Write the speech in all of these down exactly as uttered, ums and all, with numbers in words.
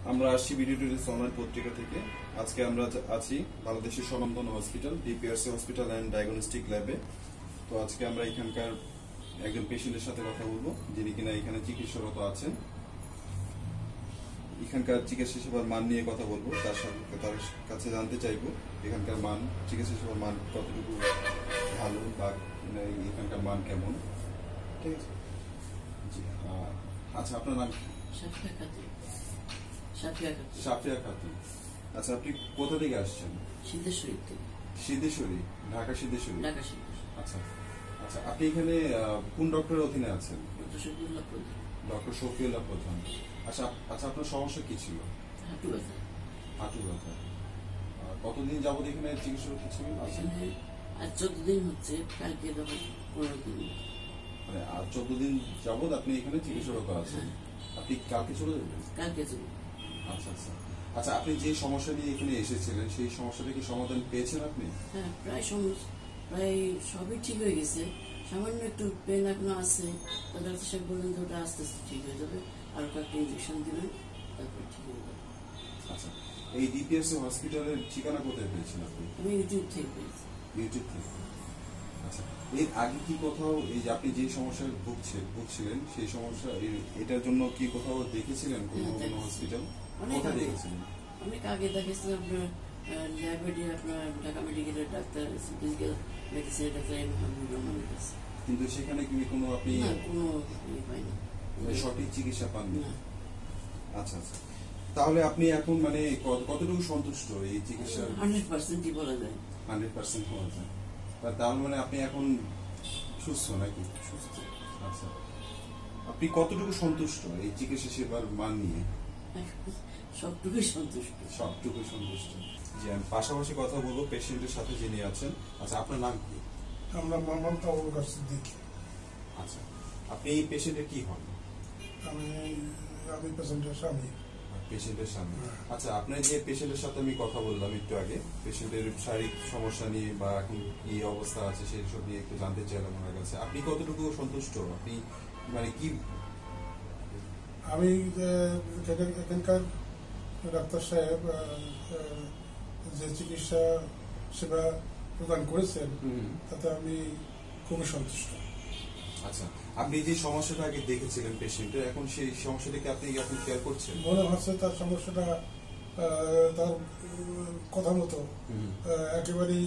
আমরা আসছি video today's online পত্রিকা থেকে। আজকে আমরা আছি বাংলাদেশের স্বনামধন্য hospital DPRC hospital and diagnostic ল্যাবে। তো আজকে আমরা এখানকার একজন পেশেন্টের সাথে কথা বলবো, যিনি কিনা এখানে চিকিৎসারত আছেন। এখানকার চিকিৎসা সেবার মান নিয়ে কথা বলবো, তার সাথে তার কাছে জানতে চাইবো এখানকার মান, চিকিৎসা সেবার মান কতটুকু ভালো বা এখানকার মান কেমন। ঠিক আছে, জি। আচ্ছা, আপনার নাম? সাফিয়া খাতুন। আচ্ছা, আপনি কোথা থেকে আসছেন? সিদ্ধেশ্বরী থেকে। সিদ্ধেশ্বরী, ঢাকা সিদ্ধেশ্বরী। ঢাকা সিদ্ধেশ্বরী। আচ্ছা আচ্ছা, আপনি এখানে কোন ডক্টরের অধীনে আছেন? ডক্টর শফিউল্লাহ প্রধান। ডক্টর শফিউল্লাহ প্রধান। আচ্ছা আচ্ছা, আপনার সমস্যা কি ছিল? হাঁটু ব্যথা। হাঁটু ব্যথা। কতদিন যাবত এখানে চিকিৎসা ছিল? আজ চোদ্দ দিন হচ্ছে, কালকে যাবো পনেরো দিন। মানে আজ চোদ্দ দিন যাবত আপনি এখানে চিকিৎসারত আছেন। আপনি কালকে চলে যাবেন? কালকে চলে। আচ্ছা আচ্ছা আচ্ছা, আপনি যে সমস্যা নিয়ে এখানে এসেছিলেন সেই সমস্যাটা কি সমাধান পেয়েছেন আপনি? হ্যাঁ, প্রায় সমস্যা প্রায় সবই ঠিক হয়ে গেছে। সামান্য একটু পেন এখনো আছে। ডাক্তার সাহেব বললেন যে ওটা আস্তে আস্তে ঠিক হয়ে যাবে, আর কয়েকটা ইঞ্জেকশন দিবেন, তারপর ঠিক হয়ে যাবে। আচ্ছা, এই ডিপিআরসি হসপিটালের ঠিকানা কোথায় পেয়েছেন আপনি? আমি ইউটিউব থেকে পেয়েছি। ইউটিউব থেকে। আচ্ছা, এর আগে কি কোথাও এই যে আপনি যে সমস্যায় ভুগছে ভুগছিলেন সেই সমস্যা এটার জন্য কি কোথাও দেখেছিলেন কোনো কোনো হসপিটাল? কোথায় দেখেছিলেন? অনেক আগে দেখেছিলাম আপনার ল্যাবে, আপনার ঢাকা মেডিকেলের ডাক্তার ফিজিক্যাল মেডিসিনের ডাক্তার এম হাবিবুর রহমানের কাছে। কিন্তু সেখানে কি কোনো আপনি কোনো ইয়ে পাইনি, সঠিক চিকিৎসা পাননি? আচ্ছা আচ্ছা, তাহলে আপনি এখন মানে কতটুকু সন্তুষ্ট এই চিকিৎসা? হান্ড্রেড পার্সেন্টই বলা যায়। হান্ড্রেড পার্সেন্ট হওয়া যায়। তার মানে আপনি এখন সুস্থ নাকি? সুস্থ। আচ্ছা, আপনি কতটুকু সন্তুষ্ট এই চিকিৎসা সেবার মান নিয়ে? সবটুকুই সন্তুষ্ট। সবটুকুই সন্তুষ্ট। জি, আমি পাশাপাশি কথা বলবো পেশেন্টের সাথে যিনি আছেন। আচ্ছা, আপনার নাম কি? আমরা মোহাম্মদ আবুল কাদের সিদ্দিক। আচ্ছা, আপনি এই পেশেন্টের কি হন? আমি আমি পেশেন্টের স্বামী। পেশেন্টের স্বামী। আচ্ছা, আপনার যে পেশেন্টের সাথে আমি কথা বললাম একটু আগে, পেশেন্টের শারীরিক সমস্যা নিয়ে বা এখন কি অবস্থা আছে সেই সব নিয়ে একটু জানতে চাইলাম ওনার কাছে। আপনি কতটুকু সন্তুষ্ট? আপনি মানে কি? আমি এখানকার ডাক্তার সাহেব যে চিকিৎসা সেবা প্রদান করেছেন তাতে আমি খুবই সন্তুষ্ট। আচ্ছা, আপনি যে সমস্যাটা আগে দেখেছিলেন পেশেন্টের, এখন সেই সমস্যাটাকে আপনি এখন কেয়ার করছেন? মনে হচ্ছে তার সমস্যাটা তার কথা মতো একেবারেই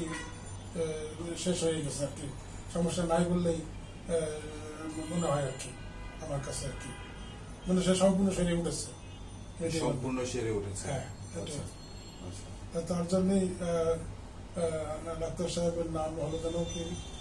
শেষ হয়ে গেছে আর কি। সমস্যা নাই বললেই মনে হয় আর কি আমার কাছে আর কি, মানে সে সম্পূর্ণ সেরে উঠেছে। সম্পূর্ণ সেরে উঠেছে। হ্যাঁ, তার জন্যই ডাক্তার সাহেবের নাম হলো যেন কি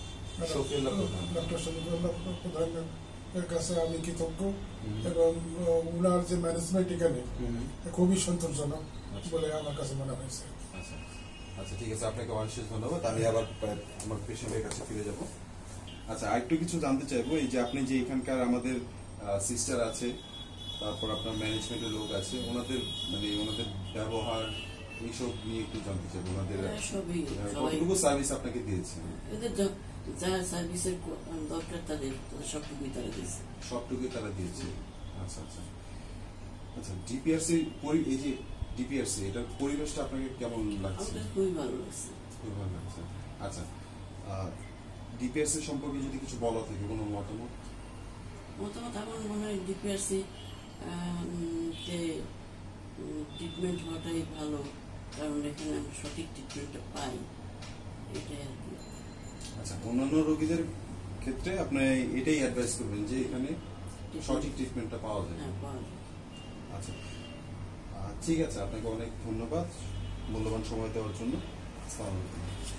ডক্টর শফিউল্লাহ প্রধানের কাছে আমি কৃতজ্ঞ, এবং উনার যে ম্যানেজমেন্ট এখানে খুবই সন্তোষজনক বলে আমার কাছে মনে হয়েছে। আচ্ছা, ঠিক আছে, আপনাকে অশেষ ধন্যবাদ। আমি আবার আমার পেশেন্টের কাছে ফিরে যাব। আচ্ছা, আরেকটু কিছু জানতে চাইবো, এই যে আপনি যে এখানকার আমাদের সিস্টার আছে, তারপর আপনার ম্যানেজমেন্টের লোক আছে, ওনাদের মানে ওনাদের ব্যবহার এইসব নিয়ে একটু জানতে চাইবো। ওনাদের কতটুকু সার্ভিস আপনাকে দিয়েছে? যা সার্ভিসের দরকার তাদের সবটুকুই তারা দিয়েছে। সবটুকুই তারা দিয়েছে। আচ্ছা আচ্ছা আচ্ছা, ডিপিআরসি এই যে ডিপিআরসি এটার পরিবেশটা আপনাকে কেমন লাগছে? খুবই ভালো লাগছে। খুবই ভালো লাগছে। আচ্ছা, ডিপিআরসি সম্পর্কে যদি কিছু বলা থাকে, কোনো মতামত? মতামত আমার মনে হয় ডিপিআরসি যে ট্রিটমেন্ট হওয়াটাই ভালো, কারণ এখানে আমরা সঠিক ট্রিটমেন্টটা পাই, এটাই আর কি। আচ্ছা, অন্যান্য রোগীদের ক্ষেত্রে আপনি এটাই অ্যাডভাইস করবেন যে এখানে সঠিক ট্রিটমেন্টটা পাওয়া যায়। হ্যাঁ, পাওয়া যায়। আচ্ছা, ঠিক আছে, আপনাকে অনেক ধন্যবাদ মূল্যবান সময় দেওয়ার জন্য। আসসালামু আলাইকুম।